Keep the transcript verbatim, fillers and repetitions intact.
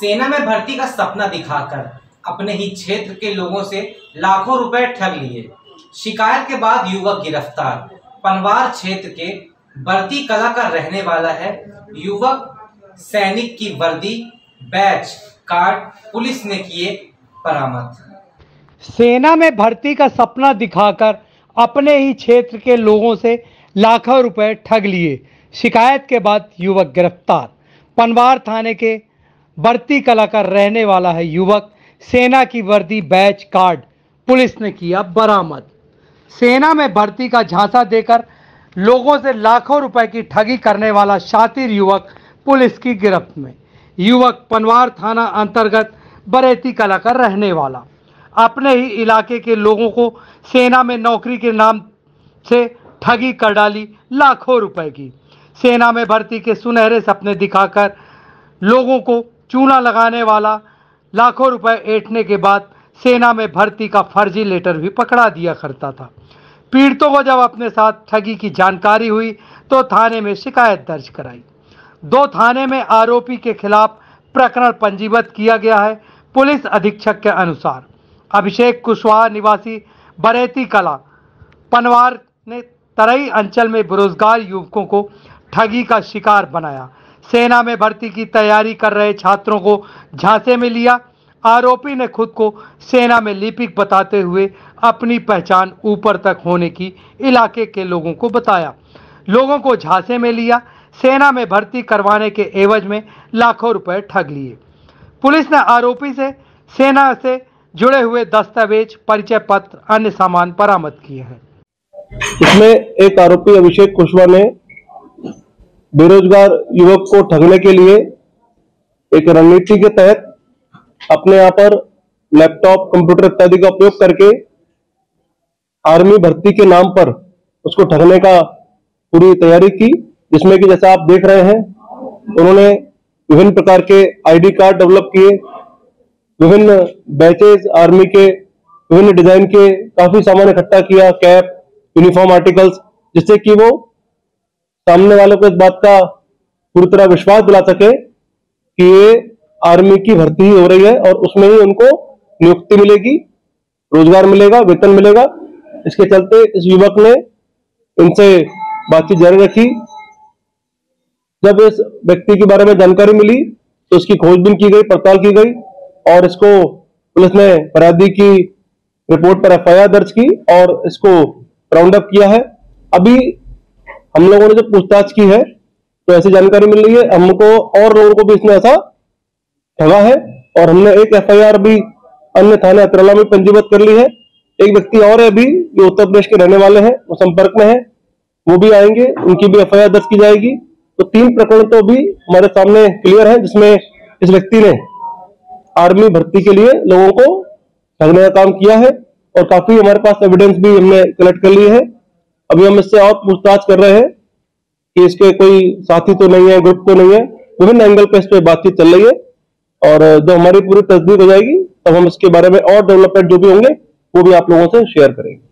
सेना में भर्ती का सपना दिखाकर अपने ही क्षेत्र के लोगों से लाखों रुपए ठग लिए। शिकायत के बाद युवक गिरफ्तार। पनवार क्षेत्र के बरती कला का रहने वाला है युवक। सैनिक की वर्दी, बैच, कार्ड पुलिस ने किए बरामद। सेना में भर्ती का सपना दिखाकर अपने ही क्षेत्र के लोगों से लाखों रुपए ठग लिए। शिकायत के बाद युवक गिरफ्तार। पनवार थाने के बरती कला का रहने वाला है युवक। सेना की वर्दी, बैच, कार्ड पुलिस ने किया बरामद। सेना में भर्ती का झांसा देकर लोगों से लाखों रुपए की ठगी करने वाला शातिर युवक पुलिस की गिरफ्त में। युवक पनवार थाना अंतर्गत बरेती कला का रहने वाला अपने ही इलाके के लोगों को सेना में नौकरी के नाम से ठगी कर डाली लाखों रुपए की। सेना में भर्ती के सुनहरे सपने दिखाकर लोगों को चूना लगाने वाला लाखों रुपए ऐंठने के बाद सेना में भर्ती का फर्जी लेटर भी पकड़ा दिया करता था। पीड़ितों को जब अपने साथ ठगी की जानकारी हुई तो थाने में शिकायत दर्ज कराई। दो थाने में आरोपी के खिलाफ प्रकरण पंजीबद्ध किया गया है। पुलिस अधीक्षक के अनुसार अभिषेक कुशवाहा निवासी बरेती कला पनवार ने तरई अंचल में बेरोजगार युवकों को ठगी का शिकार बनाया। सेना में भर्ती की तैयारी कर रहे छात्रों को झांसे में लिया। आरोपी ने खुद को सेना में लिपिक बताते हुए अपनी पहचान ऊपर तक होने की इलाके के लोगों को बताया। लोगों को झांसे में लिया। सेना में भर्ती करवाने के एवज में लाखों रुपए ठग लिए। पुलिस ने आरोपी से सेना से जुड़े हुए दस्तावेज, परिचय पत्र, अन्य सामान बरामद किए हैं। इसमें एक आरोपी अभिषेक कुशवाहा ने बेरोजगार युवक को ठगने के लिए एक रणनीति के तहत अपने यहाँ पर लैपटॉप, कंप्यूटर इत्यादि का उपयोग करके आर्मी भर्ती के नाम पर उसको ठगने का पूरी तैयारी की, जिसमें कि जैसा आप देख रहे हैं उन्होंने विभिन्न प्रकार के आईडी कार्ड डेवलप किए, विभिन्न बैचेस आर्मी के विभिन्न डिजाइन के काफी सामान इकट्ठा किया, कैप, यूनिफॉर्म आर्टिकल्स, जिससे कि वो सामने वालों को इस बात का पूरी तरह विश्वास दिला सके कि ये आर्मी की भर्ती ही हो रही है और उसमें ही उनको नियुक्ति मिलेगी, रोजगार मिलेगा, वेतन मिलेगा। इसके चलते इस युवक ने इनसे बातचीत जारी रखी। जब इस व्यक्ति के बारे में जानकारी मिली तो इसकी खोजबीन की गई, पड़ताल की गई और इसको पुलिस ने फरियादी की रिपोर्ट पर एफ आई आर दर्ज की और इसको राउंड अप किया है। अभी हम लोगों ने जो पूछताछ की है तो ऐसी जानकारी मिल रही है हमको और लोगों को भी इसने ऐसा ठगा है और हमने एक एफ आई आर भी अन्य थाने अतरला में पंजीबद्ध कर ली है। एक व्यक्ति और है अभी जो उत्तर प्रदेश के रहने वाले हैं, वो संपर्क में है, वो भी आएंगे, उनकी भी एफ आई आर दर्ज की जाएगी। तो तीन प्रकरण तो भी हमारे सामने क्लियर है जिसमें इस व्यक्ति ने आर्मी भर्ती के लिए लोगों को ठगने का काम किया है और काफी हमारे पास एविडेंस भी हमने कलेक्ट कर लिए है। अभी हम इससे और पूछताछ कर रहे हैं कि इसके कोई साथी तो नहीं है, ग्रुप तो नहीं है। विभिन्न एंगल पे इस पे बातचीत चल रही है और जब हमारी पूरी तस्दीक हो जाएगी तब हम इसके बारे में और डेवलपमेंट जो भी होंगे वो भी आप लोगों से शेयर करेंगे।